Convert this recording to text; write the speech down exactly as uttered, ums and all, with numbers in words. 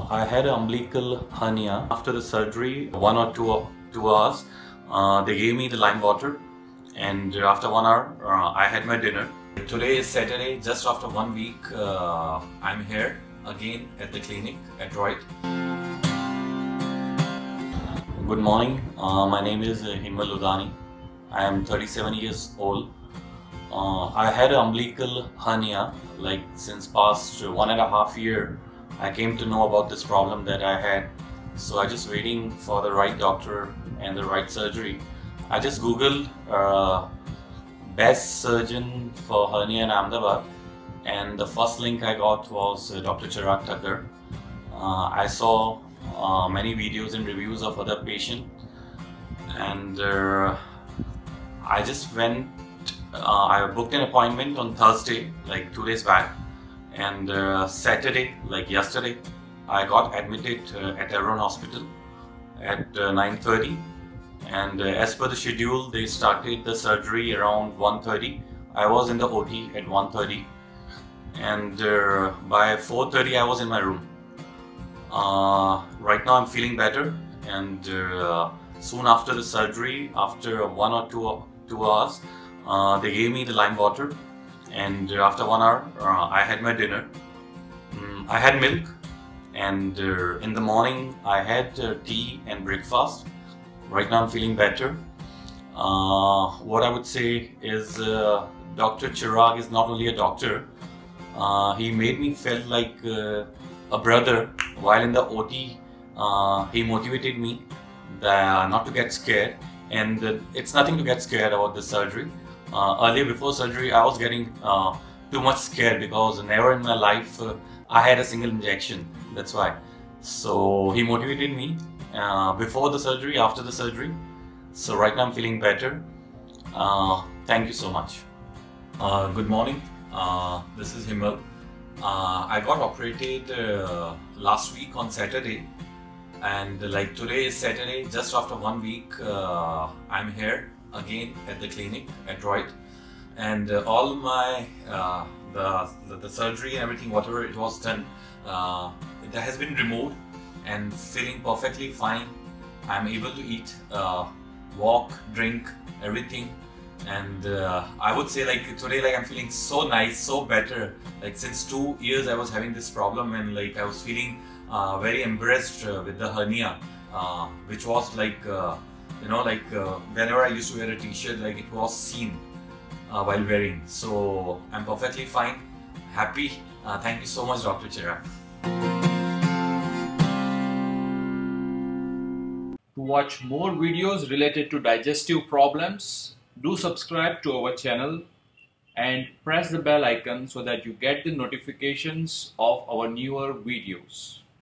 I had an umbilical hernia. After the surgery, one or two, two hours, uh, they gave me the lime water, and after one hour, uh, I had my dinner. Today is Saturday. Just after one week, uh, I'm here again at the clinic at Droid. Good morning. Uh, my name is Himal Ludani. I am thirty-seven years old. Uh, I had an umbilical hernia like since past one and a half year. I came to know about this problem that I had, so I just waiting for the right doctor and the right surgery. I just googled uh, best surgeon for hernia in Ahmedabad, and the first link I got was uh, Doctor Chirag Thakkar. Uh, I saw uh, many videos and reviews of other patients, and uh, I just went. Uh, I booked an appointment on Thursday, like two days back, and uh, Saturday, like yesterday, I got admitted uh, at Arun Hospital at uh, nine thirty, and uh, as per the schedule, they started the surgery around one thirty. I was in the O T at one thirty, and uh, by four thirty, I was in my room. Uh, right now, I'm feeling better, and uh, soon after the surgery, after one or two two hours. Uh, they gave me the lime water, and after one hour uh, I had my dinner. Mm, I had milk, and uh, in the morning I had uh, tea and breakfast. Right now I'm feeling better. Uh, what I would say is uh, Doctor Chirag is not only a doctor, uh, he made me feel like uh, a brother while in the O T. Uh, he motivated me that not to get scared, and uh, it's nothing to get scared about this surgery. Uh, earlier, before surgery, I was getting uh, too much scared because never in my life uh, I had a single injection. That's why. So he motivated me uh, before the surgery, after the surgery. So right now I'm feeling better. Uh, thank you so much. Uh, good morning. Uh, this is Himal. Uh, I got operated uh, last week on Saturday, and uh, like today is Saturday. Just after one week, uh, I'm here again at the clinic at Droid, and uh, all my uh, the, the the surgery and everything, whatever it was done, uh, it has been removed, and feeling perfectly fine. I'm able to eat, uh, walk, drink, everything, and uh, I would say like today, like I'm feeling so nice, so better. Like since two years I was having this problem, and like I was feeling uh, very embarrassed uh, with the hernia, uh, which was like. Uh, You know, like uh, whenever I used to wear a t-shirt, like it was seen uh, while wearing. So I'm perfectly fine, happy. Uh, thank you so much, Doctor Chirag. To watch more videos related to digestive problems, do subscribe to our channel and press the bell icon so that you get the notifications of our newer videos.